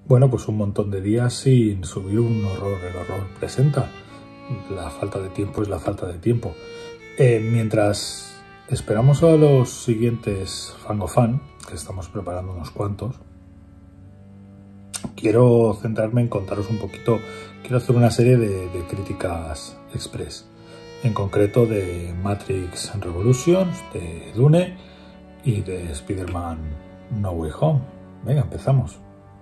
Bueno, pues un montón de días sin subir un horror. El horror presenta. La falta de tiempo es la falta de tiempo. Mientras esperamos a los siguientes Fangofan, que estamos preparando unos cuantos, quiero centrarme en contaros un poquito. Quiero hacer una serie de críticas express. En concreto de Matrix Revolutions, de Dune y de Spider-Man No Way Home. Venga, empezamos.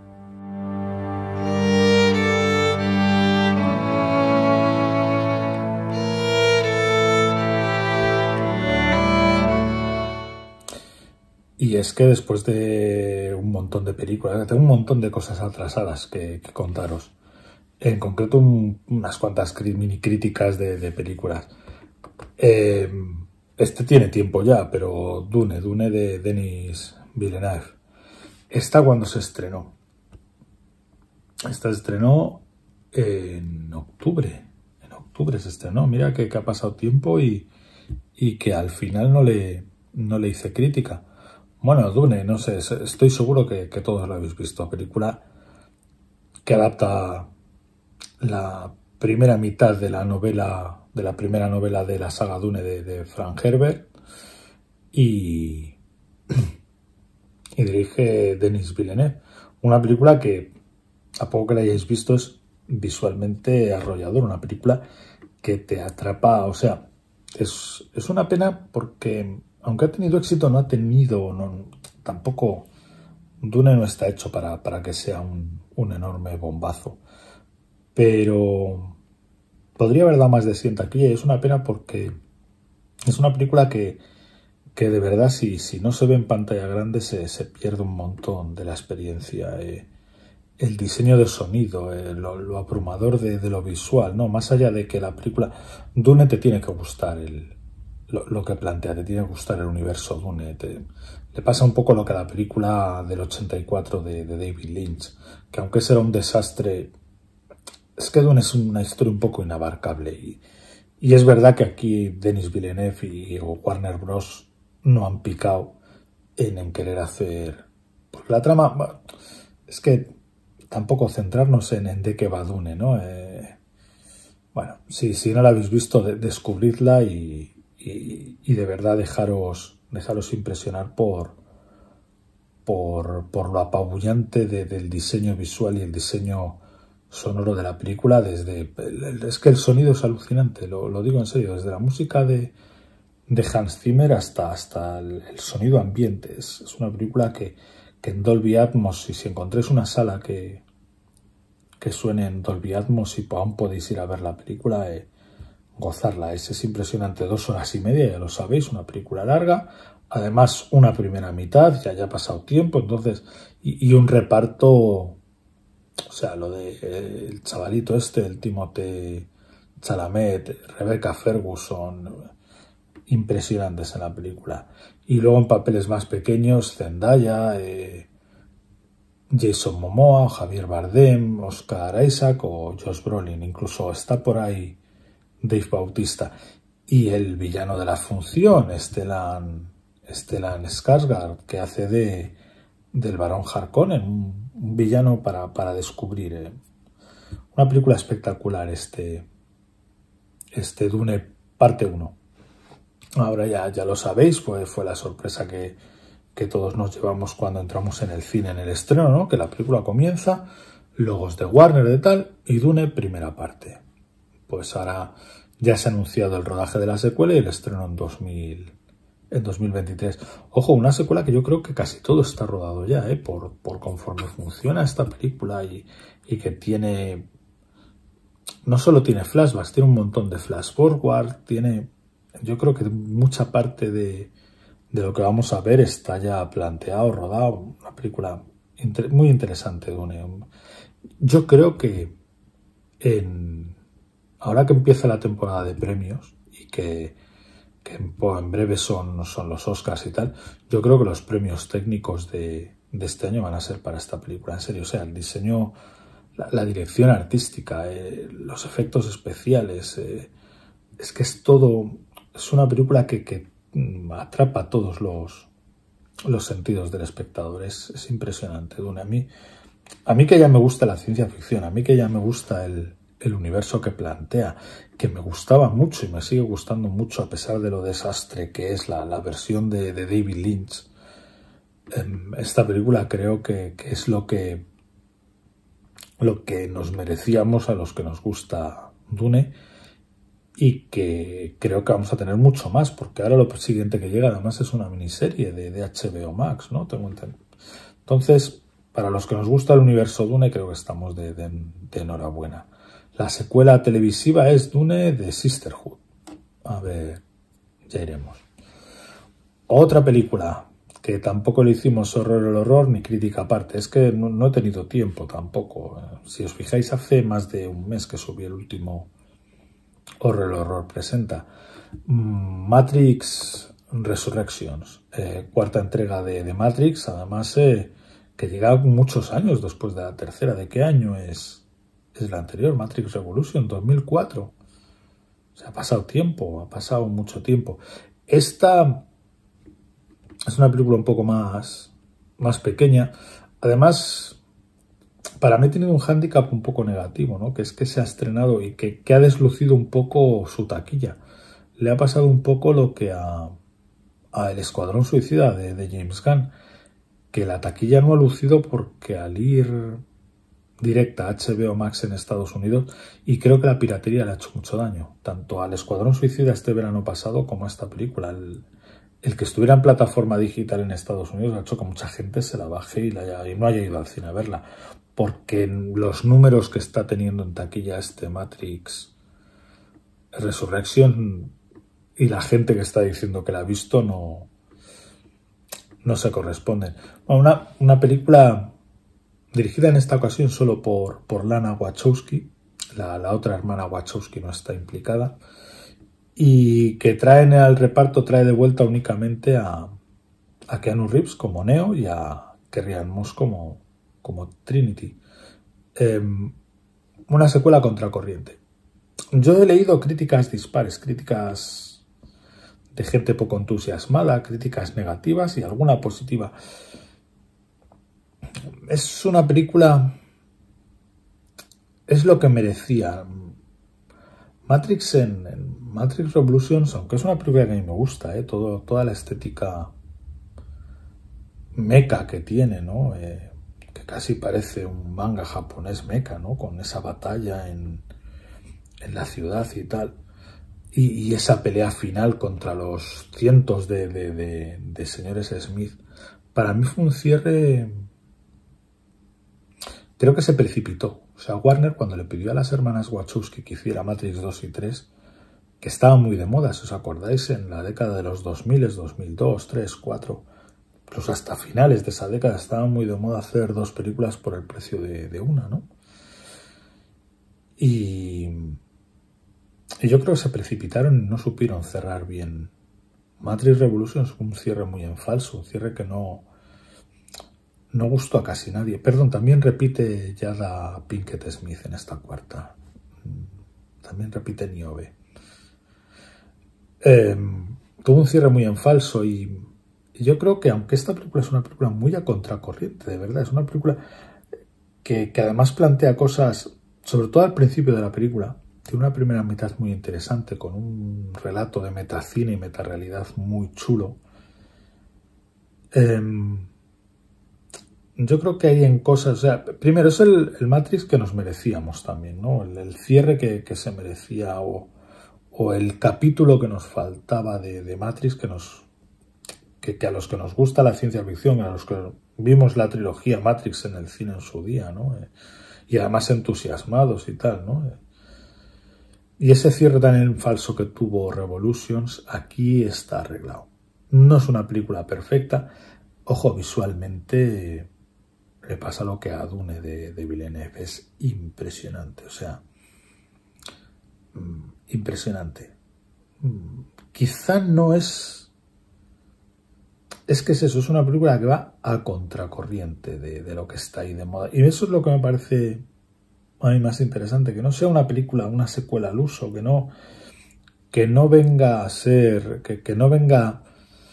Y es que después de un montón de películas, tengo un montón de cosas atrasadas que contaros. En concreto, unas cuantas mini críticas de películas. Este tiene tiempo ya, pero Dune de Denis Villeneuve. Esta cuando se estrenó. Esta se estrenó en octubre. En octubre se estrenó. Mira que ha pasado tiempo y que al final no le hice crítica. Bueno, Dune, no sé, estoy seguro que todos lo habéis visto. Película que adapta la primera mitad de la novela, de la primera novela de la saga Dune de Frank Herbert y dirige Denis Villeneuve. Una película que, a poco que la hayáis visto, es visualmente arrolladora. Una película que te atrapa, o sea, es una pena porque aunque ha tenido éxito, tampoco Dune no está hecho para que sea un enorme bombazo. Pero podría haber dado más de 100 aquí. Es una pena porque es una película que de verdad, si no se ve en pantalla grande, se pierde un montón de la experiencia. El diseño de sonido, lo abrumador de lo visual, ¿no? Más allá de que la película Dune te tiene que gustar lo que plantea, te tiene que gustar el universo Dune. Le pasa un poco lo que a la película del 84 de David Lynch, que aunque ese era un desastre, es que Dune es una historia un poco inabarcable. Y es verdad que aquí Denis Villeneuve y Warner Bros. No han picado en querer hacer... Porque la trama... Bueno, es que tampoco centrarnos en de qué va Dune, ¿no? Bueno, si no la habéis visto, descubridla y de verdad dejaros impresionar por lo apabullante del diseño visual y el diseño sonoro de la película. Es que el sonido es alucinante, lo digo en serio, desde la música de Hans Zimmer hasta el sonido ambiente. Es una película que en Dolby Atmos, y si encontréis una sala que suene en Dolby Atmos y aún podéis ir a ver la película, gozarla. Es impresionante, 2 horas y media, ya lo sabéis, una película larga, además una primera mitad, ya ha pasado tiempo, entonces, y un reparto, o sea, lo de el chavalito el Timothée Chalamet, Rebecca Ferguson, impresionantes en la película. Y luego en papeles más pequeños, Zendaya, Jason Momoa, Javier Bardem, Oscar Isaac o Josh Brolin. Incluso está por ahí Dave Bautista. Y el villano de la función, Stellan Skarsgård, que hace del Barón Harkonnen, un villano para descubrir. Una película espectacular, este Dune parte 1. Ahora ya lo sabéis, fue la sorpresa que todos nos llevamos cuando entramos en el cine, en el estreno, ¿no? Que la película comienza, logos de Warner de tal, y Dune primera parte. Pues ahora ya se ha anunciado el rodaje de la secuela y el estreno en 2023. Ojo, una secuela que yo creo que casi todo está rodado ya, por conforme funciona esta película y que tiene... No solo tiene flashbacks, tiene un montón de flash forward, yo creo que mucha parte de lo que vamos a ver está ya planteado, rodado. Una película muy interesante, Dune. Yo creo que ahora que empieza la temporada de premios y que en breve son los Oscars y tal, yo creo que los premios técnicos de este año van a ser para esta película, en serio. O sea, el diseño, la dirección artística, los efectos especiales, es que es todo... Es una película que atrapa todos los sentidos del espectador. Es impresionante, Dune. A mí A mí que ya me gusta la ciencia ficción, a mí que ya me gusta el universo que plantea, que me gustaba mucho y me sigue gustando mucho a pesar de lo desastre que es la versión de David Lynch. Esta película creo que es lo que nos merecíamos a los que nos gusta Dune, y que creo que vamos a tener mucho más, porque ahora lo siguiente que llega además es una miniserie de HBO Max, ¿no? Tengo entendido. Entonces, para los que nos gusta el universo Dune, creo que estamos de enhorabuena. La secuela televisiva es Dune de Sisterhood. A ver, ya iremos. Otra película que tampoco le hicimos horror el horror ni crítica aparte. Es que no he tenido tiempo tampoco. Si os fijáis, hace más de un mes que subí el último horror el horror presenta. Matrix Resurrections, cuarta entrega de Matrix, además que llega muchos años después de la tercera. ¿De qué año es la anterior? Matrix Revolution, 2004. Se ha pasado tiempo, ha pasado mucho tiempo. Esta es una película un poco más pequeña. Además, para mí ha tenido un hándicap un poco negativo, ¿no? Que es que se ha estrenado y que ha deslucido un poco su taquilla. Le ha pasado un poco lo que a El Escuadrón Suicida de James Gunn, que la taquilla no ha lucido porque al ir directa a HBO Max en Estados Unidos, y creo que la piratería le ha hecho mucho daño, tanto al Escuadrón Suicida este verano pasado como a esta película. El que estuviera en plataforma digital en Estados Unidos ha hecho que mucha gente se la baje y no haya ido al cine a verla, porque los números que está teniendo en taquilla este Matrix Resurrection y la gente que está diciendo que la ha visto no se corresponden. Bueno, una película dirigida en esta ocasión solo por Lana Wachowski. La otra hermana Wachowski no está implicada, y que trae de vuelta únicamente a Keanu Reeves como Neo y a Carrie Ann Moss como Trinity. Una secuela contracorriente. Yo he leído críticas dispares, críticas de gente poco entusiasmada, críticas negativas y alguna positiva. Es una película... es lo que merecía. Matrix en Matrix Revolutions, aunque es una película que a mí me gusta, toda la estética mecha que tiene, ¿no? Que casi parece un manga japonés mecha, ¿no? Con esa batalla en la ciudad y tal. Y esa pelea final contra los cientos de señores Smith. Para mí fue un cierre... creo que se precipitó. O sea, Warner, cuando le pidió a las hermanas Wachowski que hiciera Matrix 2 y 3, que estaban muy de moda, si os acordáis, en la década de los 2000, 2002, 3, 4, incluso hasta finales de esa década estaban muy de moda hacer dos películas por el precio de una, ¿no? Y yo creo que se precipitaron y no supieron cerrar bien. Matrix Revolutions fue un cierre muy en falso, un cierre que no gustó a casi nadie. Perdón, también repite Jada Pinkett Smith en esta cuarta. También repite Niobe. Tuvo un cierre muy en falso y yo creo que, aunque esta película es una película muy a contracorriente, de verdad, es una película que además plantea cosas, sobre todo al principio de la película, tiene una primera mitad muy interesante con un relato de metacine y metarealidad muy chulo. Yo creo que hay en cosas... O sea, primero, es el Matrix que nos merecíamos también, ¿no? El cierre que se merecía o el capítulo que nos faltaba de Matrix que a los que nos gusta la ciencia ficción, a los que vimos la trilogía Matrix en el cine en su día, ¿no? Y además entusiasmados y tal, ¿no? Y ese cierre tan falso que tuvo Revolutions, aquí está arreglado. No es una película perfecta. Ojo, visualmente le pasa lo que a Dune de Villeneuve. Es impresionante, o sea, impresionante. Quizá no es... Es que es eso, es una película que va a contracorriente de lo que está ahí de moda. Y eso es lo que me parece a mí más interesante, que no sea una película, una secuela al uso, que no venga a ser, que no venga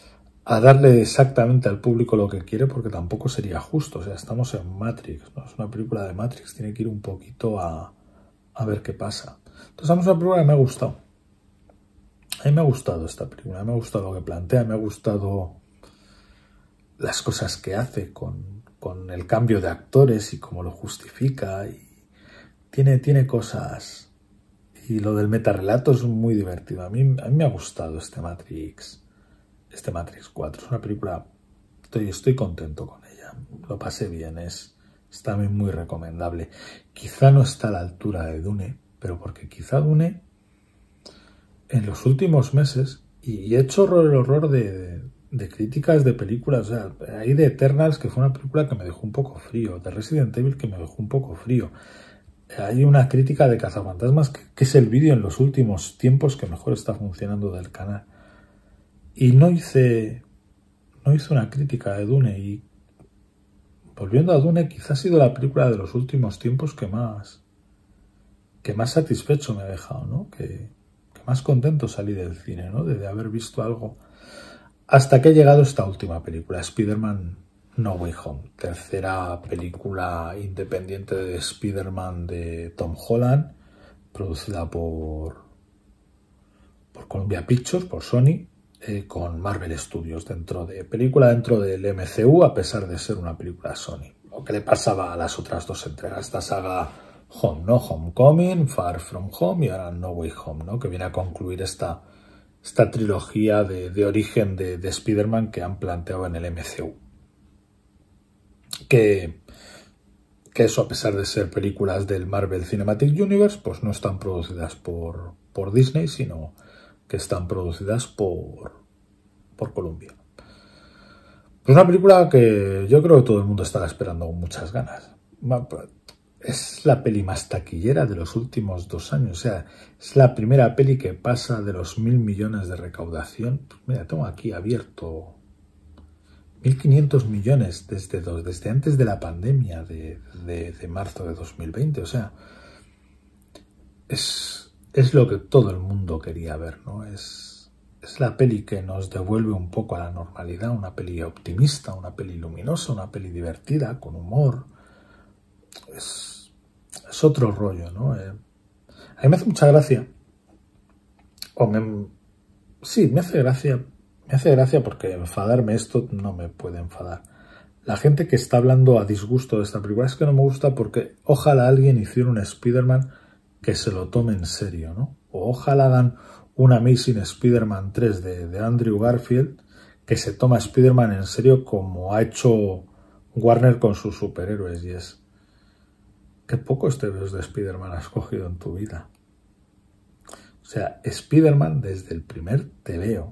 a darle exactamente al público lo que quiere, porque tampoco sería justo. O sea, estamos en Matrix, ¿no? Es una película de Matrix, tiene que ir un poquito a ver qué pasa. Entonces, a mí es una película que me ha gustado. A mí me ha gustado esta película, me ha gustado lo que plantea, me ha gustado las cosas que hace con el cambio de actores y cómo lo justifica. Y tiene cosas. Y lo del metarrelato es muy divertido. A mí me ha gustado este Matrix 4. Es una película, estoy contento con ella. Lo pasé bien, es también muy recomendable. Quizá no está a la altura de Dune, pero porque quizá Dune en los últimos meses, y he hecho el horror de críticas de películas, o sea, hay de Eternals, que fue una película que me dejó un poco frío, de Resident Evil, que me dejó un poco frío. Hay una crítica de Cazafantasmas, que es el vídeo en los últimos tiempos que mejor está funcionando del canal. Y no hice una crítica de Dune, y volviendo a Dune, quizás ha sido la película de los últimos tiempos que más satisfecho me ha dejado, ¿no? Que más contento salí del cine, ¿no? De haber visto algo. Hasta que ha llegado esta última película, Spider-Man No Way Home. Tercera película independiente de Spider-Man de Tom Holland, producida por Columbia Pictures, por Sony, con Marvel Studios dentro del MCU, a pesar de ser una película Sony. Lo que le pasaba a las otras dos entregas, esta saga Home, ¿no? Homecoming, Far From Home y ahora No Way Home, ¿no? Que viene a concluir esta trilogía de origen de Spider-Man que han planteado en el MCU. Que eso, a pesar de ser películas del Marvel Cinematic Universe, pues no están producidas por Disney, sino que están producidas por Columbia. Pues una película que yo creo que todo el mundo estaba esperando con muchas ganas. Es la peli más taquillera de los últimos 2 años. O sea, es la primera peli que pasa de los 1.000 millones de recaudación. Pues mira, tengo aquí abierto 1.500 millones desde antes de la pandemia de marzo de 2020. O sea, es lo que todo el mundo quería ver, ¿no? Es la peli que nos devuelve un poco a la normalidad, una peli optimista, una peli luminosa, una peli divertida, con humor. Es otro rollo, ¿no? A mí me hace mucha gracia. Sí, me hace gracia. Me hace gracia porque enfadarme esto no me puede enfadar. La gente que está hablando a disgusto de esta película es que no me gusta porque ojalá alguien hiciera un Spider-Man que se lo tome en serio, ¿no? O ojalá hagan un Amazing Spider-Man 3 de Andrew Garfield que se toma a Spider-Man en serio como ha hecho Warner con sus superhéroes, y es... ¿Qué pocos TVOs de Spider-Man has cogido en tu vida? O sea, Spider-Man desde el primer TVO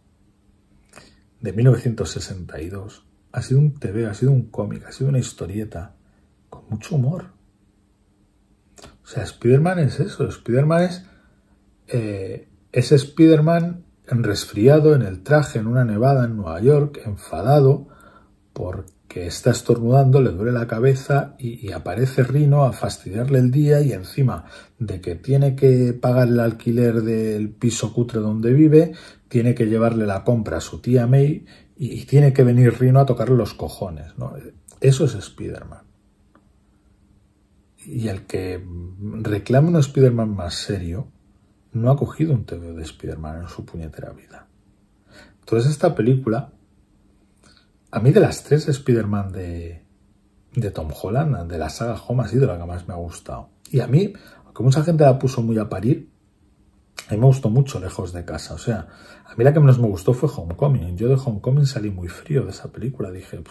de 1962 ha sido un TVO, ha sido un cómic, ha sido una historieta con mucho humor. O sea, Spider-Man es eso, Spider-Man es Spider-Man resfriado en el traje en una nevada en Nueva York, enfadado porque está estornudando, le duele la cabeza y aparece Rhino a fastidiarle el día, y encima de que tiene que pagar el alquiler del piso cutre donde vive, tiene que llevarle la compra a su tía May y tiene que venir Rhino a tocarle los cojones, ¿no? Eso es Spider-Man. Y el que reclama un Spider-Man más serio no ha cogido un TVO de Spider-Man en su puñetera vida. Entonces esta película, a mí de las 3 Spider-Man de Tom Holland, de la saga Home, ha sido la que más me ha gustado. Y a mí, aunque mucha gente la puso muy a parir, a mí me gustó mucho Lejos de Casa. O sea, a mí la que menos me gustó fue Homecoming. Yo de Homecoming salí muy frío de esa película. Dije,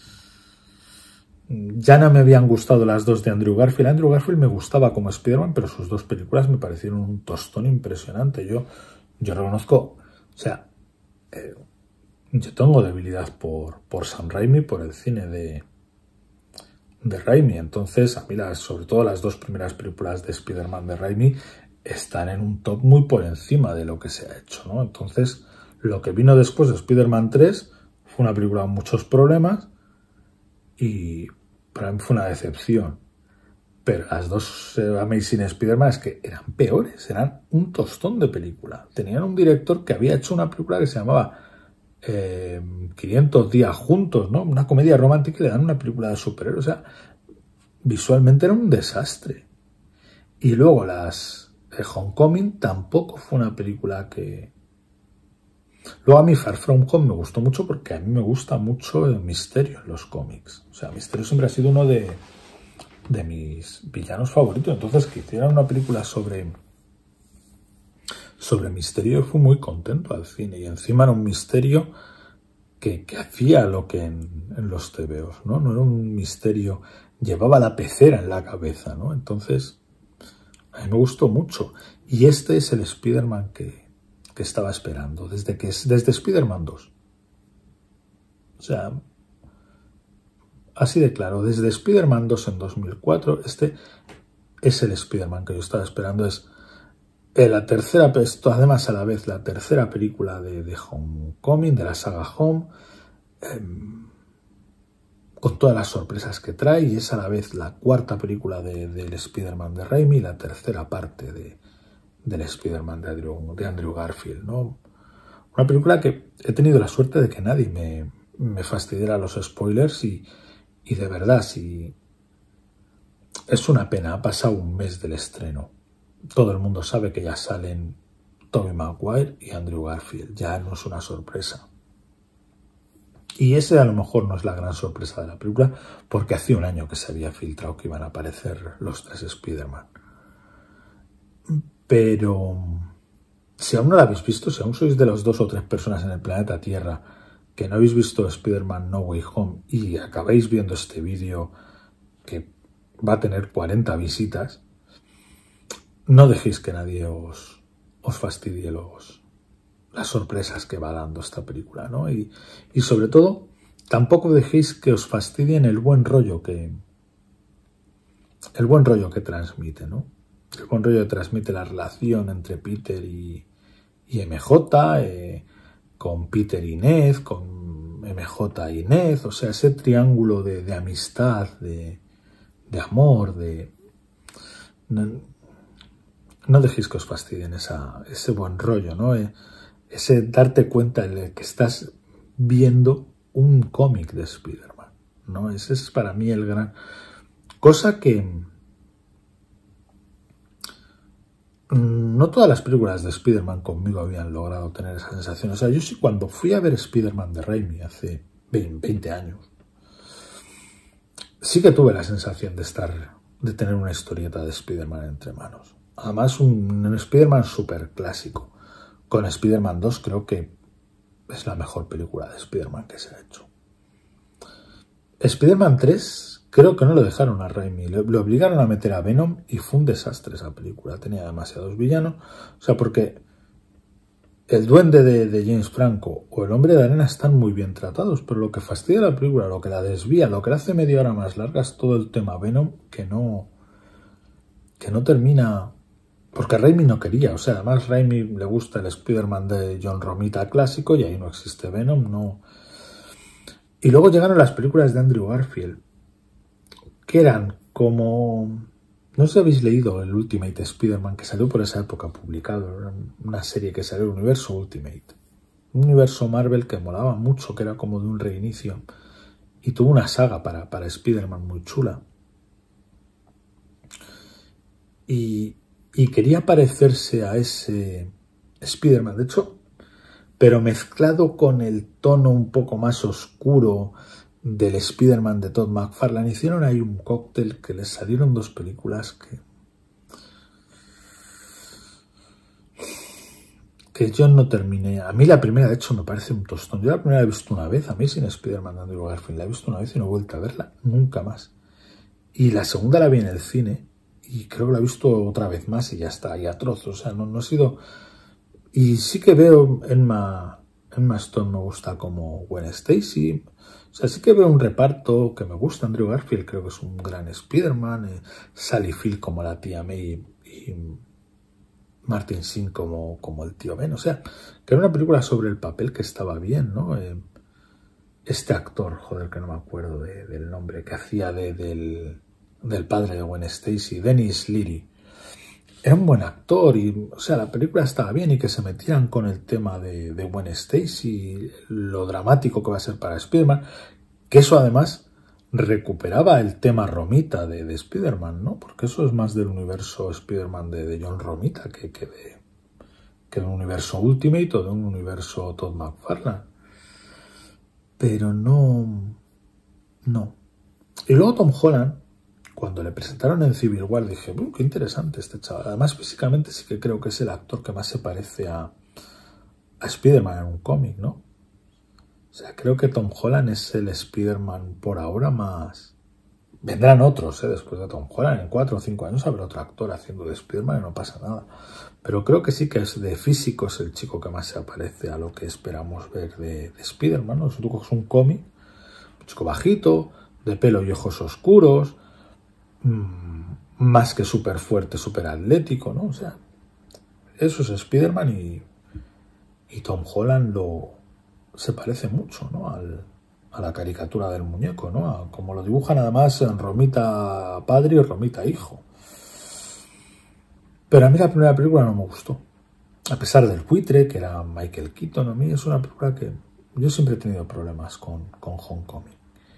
ya no me habían gustado las 2 de Andrew Garfield. Andrew Garfield me gustaba como Spider-Man, pero sus 2 películas me parecieron un tostón impresionante. Yo reconozco, o sea... yo tengo debilidad por Sam Raimi, por el cine de Raimi. Entonces, a mí sobre todo las 2 primeras películas de Spider-Man de Raimi están en un top muy por encima de lo que se ha hecho, ¿no? Entonces, lo que vino después de Spider-Man 3 fue una película con muchos problemas y para mí fue una decepción. Pero las 2 Amazing Spider-Man es que eran peores, eran un tostón de película. Tenían un director que había hecho una película que se llamaba 500 días juntos, ¿no? Una comedia romántica y le dan una película de superhéroes. O sea, visualmente era un desastre. Y luego las Homecoming tampoco fue una película que... Luego a mí Far From Home me gustó mucho porque a mí me gusta mucho el Misterio en los cómics. O sea, Misterio siempre ha sido uno de mis villanos favoritos. Entonces, que hicieran una película sobre Misterio, yo fui muy contento al cine. Y encima era un Misterio que hacía lo que en los tebeos, ¿no? No era un Misterio, llevaba la pecera en la cabeza, ¿no? Entonces, a mí me gustó mucho. Y este es el Spider-Man que estaba esperando, desde Spider-Man 2. O sea, así de claro, desde Spider-Man 2 en 2004, este es el Spider-Man que yo estaba esperando. Es la tercera, además a la vez la tercera película de Homecoming, de la saga Home, con todas las sorpresas que trae, y es a la vez la cuarta película del Spider-Man de Raimi, la tercera parte del Spider-Man de Andrew Garfield, ¿no? Una película que he tenido la suerte de que nadie me fastidiara los spoilers y de verdad, si es una pena, ha pasado un mes del estreno. Todo el mundo sabe que ya salen Tobey Maguire y Andrew Garfield, ya no es una sorpresa. Y ese a lo mejor no es la gran sorpresa de la película, porque hace un año que se había filtrado que iban a aparecer los tres Spider-Man. Pero si aún no la habéis visto, si aún sois de las 2 o 3 personas en el planeta Tierra que no habéis visto Spider-Man No Way Home y acabáis viendo este vídeo que va a tener 40 visitas, no dejéis que nadie os fastidie las sorpresas que va dando esta película, ¿no? Y sobre todo, tampoco dejéis que os fastidien el buen rollo que transmite, ¿no? El buen rollo que transmite la relación entre Peter y MJ, con Peter y Ned, con MJ y Ned, o sea, ese triángulo de amistad, de amor, no dejéis que os fastidien ese buen rollo, ¿no? Ese darte cuenta de que estás viendo un cómic de Spider-Man, ¿no? Ese es para mí el gran... Cosa que no todas las películas de Spider-Man conmigo habían logrado tener esa sensación. O sea, yo sí, cuando fui a ver Spider-Man de Raimi hace 20 años, sí que tuve la sensación de tener una historieta de Spider-Man entre manos. Además, un Spider-Man súper clásico. Con Spider-Man 2 creo que es la mejor película de Spider-Man que se ha hecho. Spider-Man 3 creo que no lo dejaron a Raimi. Le obligaron a meter a Venom y fue un desastre esa película. Tenía demasiados villanos. O sea, porque el duende de James Franco o el hombre de arena están muy bien tratados, pero lo que fastidia la película, lo que la desvía, lo que la hace media hora más larga es todo el tema Venom que no termina... Porque Raimi no quería, o sea, además Raimi le gusta el Spider-Man de John Romita clásico y ahí no existe Venom, no. Y luego llegaron las películas de Andrew Garfield, que eran como... No sé si habéis leído el Ultimate Spider-Man que salió por esa época publicado, era una serie que salió, el Universo Ultimate. Un universo Marvel que molaba mucho, que era como de un reinicio. Y tuvo una saga para Spider-Man muy chula. Y quería parecerse a ese Spider-Man, de hecho, pero mezclado con el tono un poco más oscuro del Spider-Man de Todd McFarlane. Hicieron ahí un cóctel que les salieron dos películas que yo no terminé. A mí la primera, de hecho, me parece un tostón. Yo la primera la he visto una vez, a mí sin Spider-Man de Andrew Garfield, la he visto una vez y no he vuelto a verla nunca más. Y la segunda la vi en el cine y creo que la he visto otra vez más y ya está, y a trozos. O sea, no ha sido... Y sí que veo Emma Stone, me gusta como Gwen Stacy. O sea, sí que veo un reparto que me gusta. Andrew Garfield creo que es un gran Spider-Man. Sally Field como la tía May y Martin Sheen como el tío Ben. O sea, que era una película sobre el papel que estaba bien, ¿no? Este actor, joder, que no me acuerdo del nombre, que hacía del padre de Gwen Stacy, Dennis Leary. era un buen actor y, o sea, la película estaba bien y que se metieran con el tema de Gwen Stacy, lo dramático que va a ser para Spider-Man, que eso además recuperaba el tema Romita de Spider-Man, ¿no? Porque eso es más del universo Spider-Man de John Romita que de un universo Ultimate o de un universo Todd McFarlane. Pero no. Y luego Tom Holland, cuando le presentaron en Civil War, dije, qué interesante este chaval. Además, físicamente sí que creo que es el actor que más se parece a Spider-Man en un cómic, ¿no? O sea, creo que Tom Holland es el Spider-Man por ahora más... Vendrán otros, después de Tom Holland. En 4 o 5 años habrá otro actor haciendo de Spider-Man y no pasa nada. Pero creo que sí que es de físico, es el chico que más se parece a lo que esperamos ver de Spider-Man, ¿no? Es un cómic, un chico bajito, de pelo y ojos oscuros, más que súper fuerte, súper atlético, ¿no? O sea, eso es Spider-Man y Tom Holland se parece mucho, ¿no? A la caricatura del muñeco, ¿no? Como lo dibujan además en Romita padre y Romita hijo. Pero a mí la primera película no me gustó. A pesar del buitre, que era Michael Keaton, a mí es una película que yo siempre he tenido problemas con Homecoming.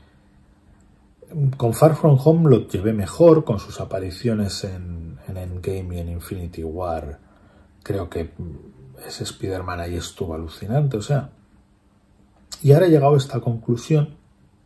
Con Far From Home lo llevé mejor, con sus apariciones en Endgame y en Infinity War. Creo que ese Spider-Man ahí estuvo alucinante, o sea. Y ahora he llegado a esta conclusión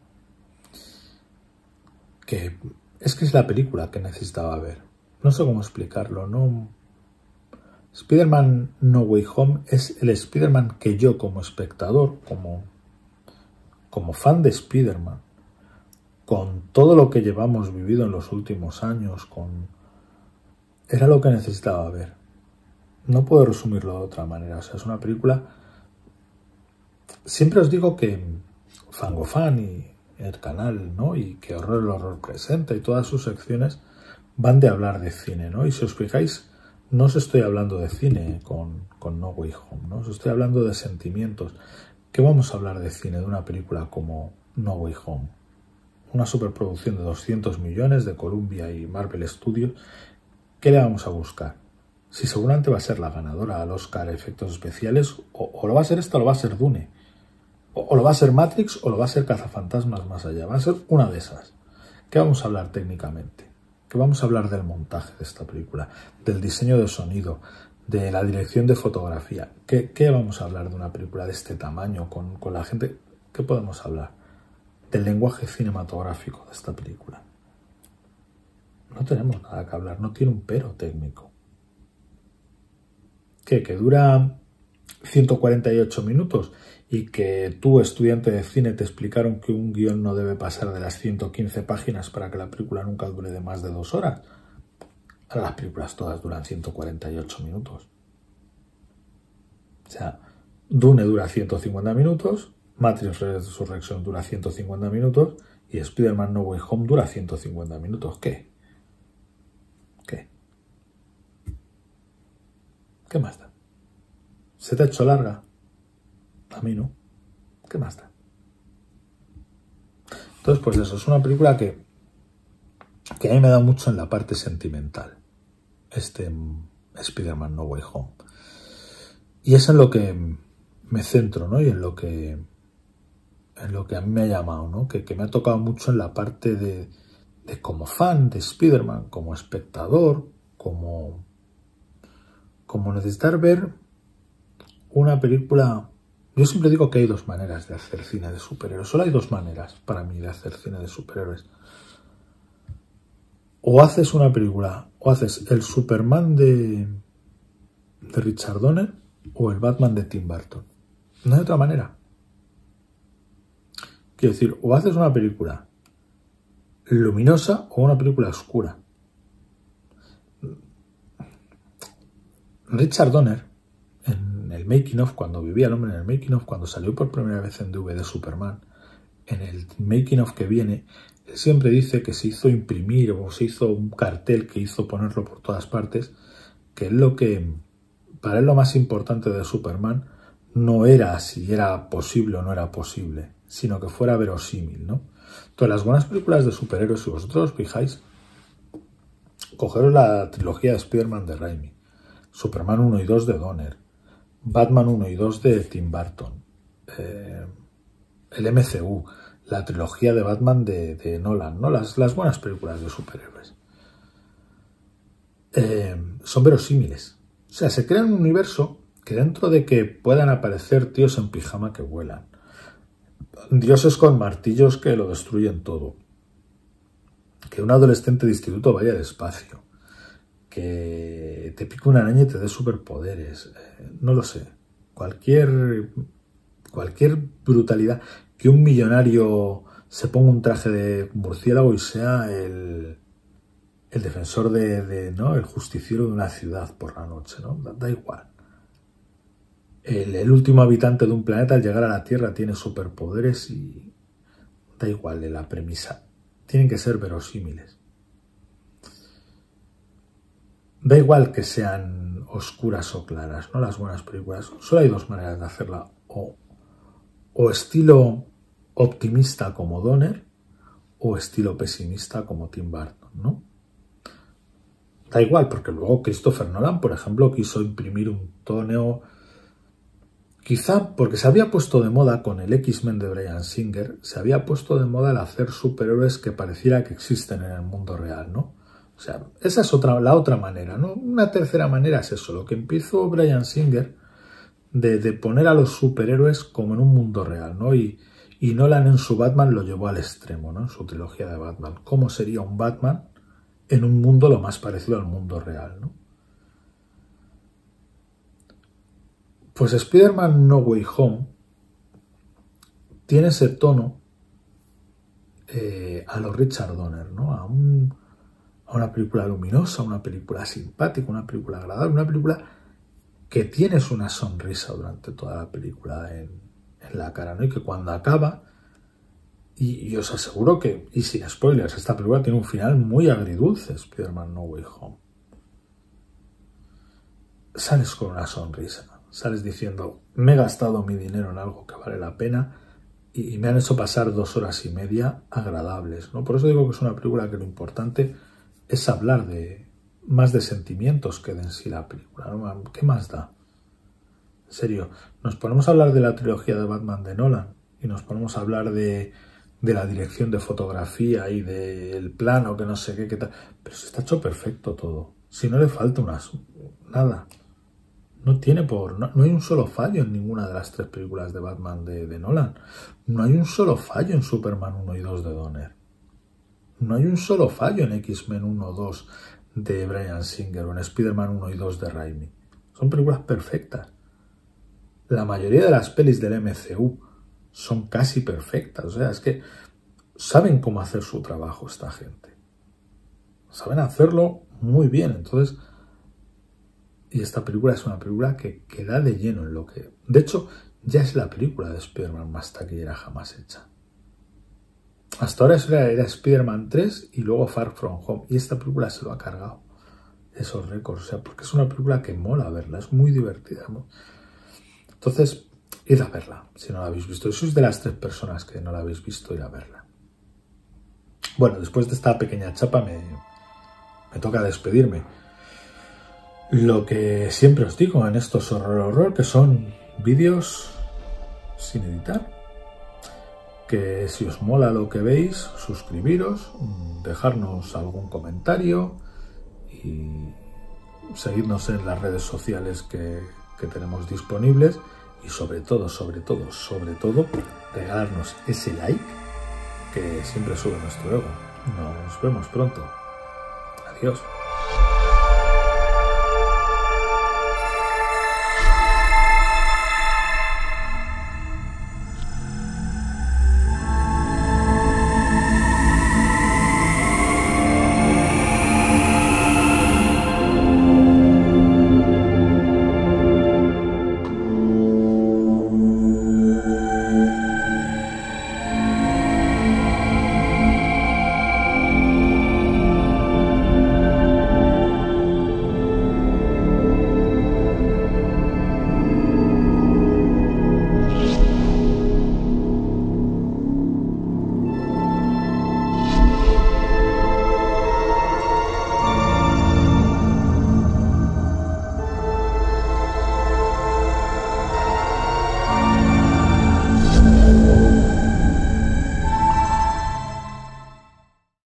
que es la película que necesitaba ver. No sé cómo explicarlo, ¿no? Spider-Man No Way Home es el Spider-Man que yo como espectador, como fan de Spider-Man, con todo lo que llevamos vivido en los últimos años, era lo que necesitaba ver. No puedo resumirlo de otra manera. O sea, es una película... Siempre os digo que Fangofan y el canal, ¿no? Y que Horror el Horror presenta y todas sus secciones van de hablar de cine, ¿no? Y si os fijáis, no os estoy hablando de cine con No Way Home, ¿no? Os estoy hablando de sentimientos. ¿Qué vamos a hablar de cine de una película como No Way Home? Una superproducción de 200 millones de Columbia y Marvel Studios. ¿Qué le vamos a buscar? Si seguramente va a ser la ganadora al Oscar efectos especiales, o lo va a ser esta o lo va a ser Dune. O lo va a ser Matrix o lo va a ser Cazafantasmas más allá. Va a ser una de esas. ¿Qué vamos a hablar técnicamente? ¿Qué vamos a hablar del montaje de esta película? Del diseño de sonido, de la dirección de fotografía. ¿Qué vamos a hablar de una película de este tamaño con la gente? ¿Qué podemos hablar? Del lenguaje cinematográfico de esta película. No tenemos nada que hablar, no tiene un pero técnico. ¿Qué? ¿Que dura 148 minutos y que tú, estudiante de cine, te explicaron que un guión no debe pasar de las 115 páginas para que la película nunca dure de más de 2 horas? Ahora las películas todas duran 148 minutos. O sea, Dune dura 150 minutos, Matrix Resurrection dura 150 minutos y Spider-Man No Way Home dura 150 minutos. ¿Qué? ¿Qué más da? ¿Se te ha hecho larga? A mí no. ¿Qué más da? Entonces, pues eso, es una película que a mí me da mucho en la parte sentimental. Spider-Man No Way Home. Y es en lo que me centro, ¿no? Y en lo que a mí me ha llamado, ¿no? Que me ha tocado mucho en la parte de como fan de Spider-Man, como espectador, como necesitar ver una película. Yo siempre digo que hay 2 maneras de hacer cine de superhéroes. Solo hay 2 maneras para mí de hacer cine de superhéroes. O haces una película, o haces el Superman de Richard Donner o el Batman de Tim Burton. No hay otra manera. Quiero decir, o haces una película luminosa o una película oscura. Richard Donner, en el making of, cuando vivía el hombre en el making of, cuando salió por primera vez en DVD Superman, en el making of que viene, él siempre dice que se hizo imprimir o se hizo un cartel que hizo ponerlo por todas partes, que para él lo más importante de Superman no era si era posible o no era posible, sino que fuera verosímil, ¿no? Entonces, las buenas películas de superhéroes, si vosotros os fijáis, cogeros la trilogía de Spider-Man de Raimi, Superman 1 y 2 de Donner, Batman 1 y 2 de Tim Burton, el MCU, la trilogía de Batman de Nolan, ¿no? Las buenas películas de superhéroes. Son verosímiles. O sea, se crea un universo que dentro de que puedan aparecer tíos en pijama que vuelan, dioses con martillos que lo destruyen todo, que un adolescente de instituto vaya al espacio, que te pique una araña y te dé superpoderes, no lo sé, cualquier brutalidad, que un millonario se ponga un traje de murciélago y sea el defensor ¿no? El justiciero de una ciudad por la noche, ¿no? Da igual. El último habitante de un planeta al llegar a la Tierra tiene superpoderes y da igual de la premisa. Tienen que ser verosímiles. Da igual que sean oscuras o claras, ¿no? Las buenas películas. Solo hay dos maneras de hacerla. O estilo optimista como Donner o estilo pesimista como Tim Burton, ¿no? Da igual, porque luego Christopher Nolan, por ejemplo, quiso imprimir un tono, quizá porque se había puesto de moda con el X-Men de Bryan Singer, se había puesto de moda el hacer superhéroes que pareciera que existen en el mundo real, ¿no? O sea, esa es la otra manera, ¿no? Una tercera manera es eso, lo que empezó Bryan Singer de poner a los superhéroes como en un mundo real, ¿no? Y Nolan en su Batman lo llevó al extremo, ¿no? En su trilogía de Batman. ¿Cómo sería un Batman en un mundo lo más parecido al mundo real, ¿no? Pues Spider-Man No Way Home tiene ese tono a lo Richard Donner, ¿no? A una película luminosa, una película simpática, una película agradable, una película que tienes una sonrisa durante toda la película en la cara, ¿no? Y que cuando acaba, y os aseguro que, y sin spoilers, esta película tiene un final muy agridulce, Spider-Man No Way Home. Sales con una sonrisa, sales diciendo, me he gastado mi dinero en algo que vale la pena y me han hecho pasar 2 horas y media agradables, ¿no? Por eso digo que es una película que lo importante es hablar más de sentimientos que de en sí la película, ¿no? ¿Qué más da? En serio, nos ponemos a hablar de la trilogía de Batman de Nolan y nos ponemos a hablar de la dirección de fotografía y del plano que no sé qué tal, pero se está hecho perfecto todo. Si no le falta nada. No hay un solo fallo en ninguna de las 3 películas de Batman de Nolan. No hay un solo fallo en Superman 1 y 2 de Donner. No hay un solo fallo en X-Men 1 o 2 de Bryan Singer o en Spider-Man 1 y 2 de Raimi. Son películas perfectas. La mayoría de las pelis del MCU son casi perfectas. O sea, es que saben cómo hacer su trabajo esta gente. Saben hacerlo muy bien. Entonces, y esta película es una película que da de lleno en lo que... De hecho, ya es la película de Spider-Man más taquillera jamás hecha. Hasta ahora era Spider-Man 3 y luego Far From Home. Y esta película se lo ha cargado esos récords. O sea, porque es una película que mola verla. Es muy divertida, ¿no? Entonces, id a verla, si no la habéis visto. Si sois de las 3 personas que no la habéis visto, id a verla. Bueno, después de esta pequeña chapa me toca despedirme. Lo que siempre os digo en estos horror, que son vídeos sin editar. Que si os mola lo que veis, suscribiros, dejarnos algún comentario y seguirnos en las redes sociales que tenemos disponibles y sobre todo, regalarnos ese like que siempre sube nuestro ego. Nos vemos pronto. Adiós.